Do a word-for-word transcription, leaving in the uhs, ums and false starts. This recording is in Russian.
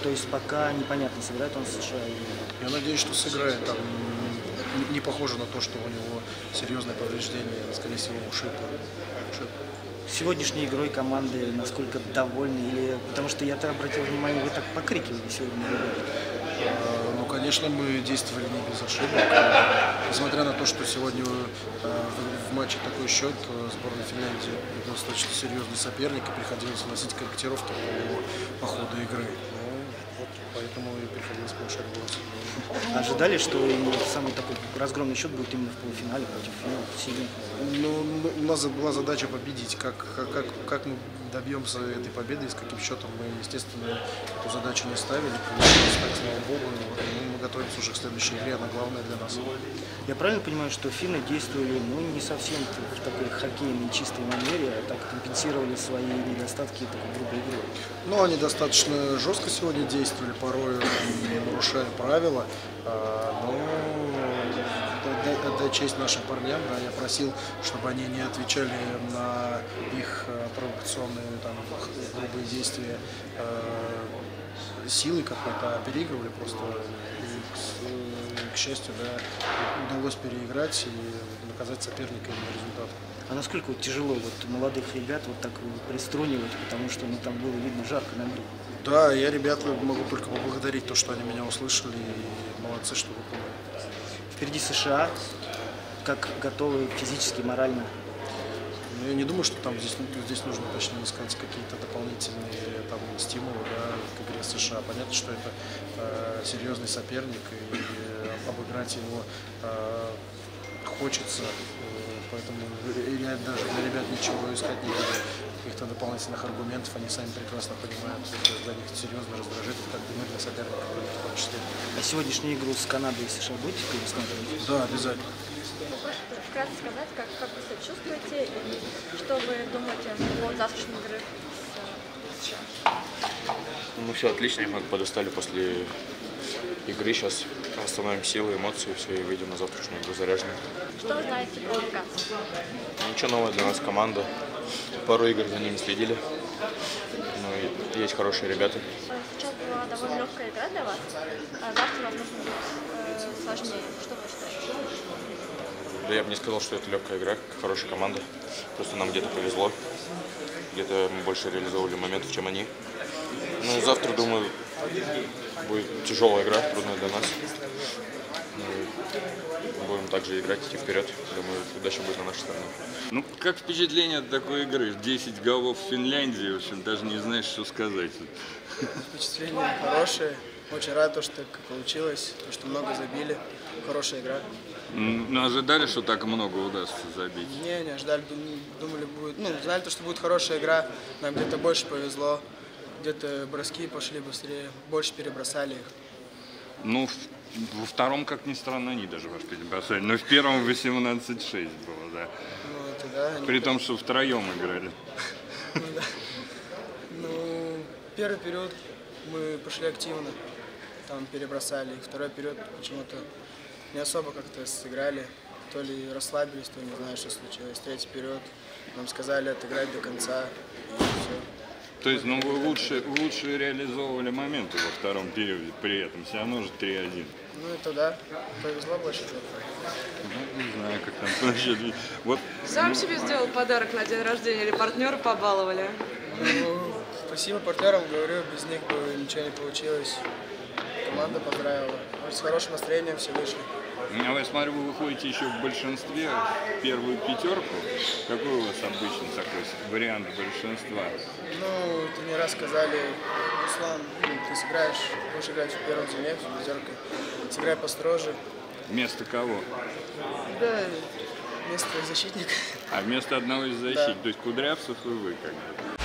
То есть пока непонятно, сыграет он с США или нет. Я надеюсь, что сыграет. Там не, не похоже на то, что у него серьезное повреждение, скорее всего, ушиб. ушиб. Сегодняшней игрой команды насколько довольны? Или потому что я-то обратил внимание, вы так покрикивали сегодня, ребята. Ну, конечно, мы действовали не без ошибок. Несмотря на то, что сегодня в матче такой счет, сборная Финляндии достаточно серьезный соперник, и приходилось вносить корректировки по, по ходу игры. Ну, вот поэтому и приходилось повышать голос. Ожидали, что самый такой разгромный счет будет именно в полуфинале против сильных? Ну, у нас была задача победить. Как, как, как мы добьемся этой победы и с каким счетом, мы, естественно, эту задачу не ставили. Получилось так, слава богу. Мы готовимся уже к следующей игре, она главная для нас. Я правильно понимаю, что финны действовали ну, не совсем в такой хоккейной чистой манере, а так компенсировали свои недостатки такой грубой игрой? Ну, они достаточно жестко сегодня действовали, порой нарушая правила. Но отдать честь нашим парням, да, я просил, чтобы они не отвечали на их провокационные там, грубые действия силой какой-то, а переигрывали просто. И, к счастью, да, удалось переиграть и наказать соперника на результат. А насколько вот тяжело вот молодых ребят вот так приструнивать, потому что ну, там было видно жарко на мире? Да, я ребят могу только поблагодарить то, что они меня услышали, и молодцы, что выполнили. Впереди США. Как готовы физически, морально? Я не думаю, что там здесь, здесь нужно точно искать какие-то дополнительные там, стимулы, да, к игре с США. Понятно, что это э, серьезный соперник, и э, обыграть его э, хочется. Э, поэтому я даже для ребят ничего искать не буду. Каких-то дополнительных аргументов, они сами прекрасно понимают, это для них серьезно раздражитель, как и мы для соперника в том числе. А сегодняшнюю игру с Канадой и США будете пересматривать? Да, обязательно. Вкратце сказать, как, как вы себя чувствуете и что вы думаете о завтрашней игре с США? Ну все отлично, мы подустали после игры, сейчас восстановим силы, эмоции, все, и выйдем на завтрашнюю игру заряженную. Что вы знаете про американцев? Ничего нового для нас команда. Пару игр за ними следили. Но есть хорошие ребята. Сейчас была довольно легкая игра для вас, а завтра, возможно, будет э, сложнее. Что вы считаете? Да я бы не сказал, что это легкая игра, хорошая команда. Просто нам где-то повезло. Где-то мы больше реализовывали моментов, чем они. Ну, завтра, думаю, будет тяжелая игра, трудная для нас. Мы будем также играть, идти вперед. Думаю, удача будет на нашей стороне. Ну, как впечатление от такой игры? десять голов в Финляндии, в общем, даже не знаешь, что сказать. Впечатление хорошее. Очень рад, то, что так получилось, то, что много забили. Хорошая игра. Ну, ожидали, что так много удастся забить? Не, не ожидали, думали, будет, ну, знали, то, что будет хорошая игра, нам где-то больше повезло, где-то броски пошли быстрее, больше перебросали их. Ну, во втором, как ни странно, они даже вас перебросали, но в первом восемнадцать шесть было, да. Ну, это да. При том, что втроем играли. Ну, да. Ну, первый период мы пошли активно, там перебросали, и второй период почему-то не особо как-то сыграли, то ли расслабились, то ли не знаю, что случилось. Третий период нам сказали отыграть до конца, и все. То есть, ну, вы лучше, лучше реализовывали моменты во втором периоде, при этом все равно же три один. Ну, это да, повезло больше. Ну, не знаю, как там насчет. Вот. Сам себе сделал подарок на день рождения или партнеры побаловали? Ну, спасибо партнерам, говорю, без них бы ничего не получилось. Команда поздравила. С хорошим настроением все вышли. А я смотрю, вы выходите еще в большинстве, в первую пятерку. Какой у вас обычно такой вариант большинства? Ну, тренера сказали, Руслан, ты сыграешь, будешь играть в первом звене, в пятерке. Сыграй построже. Вместо кого? Да, вместо защитника. А вместо одного из защитников, Да. то есть Кудрявцев и вы как бы?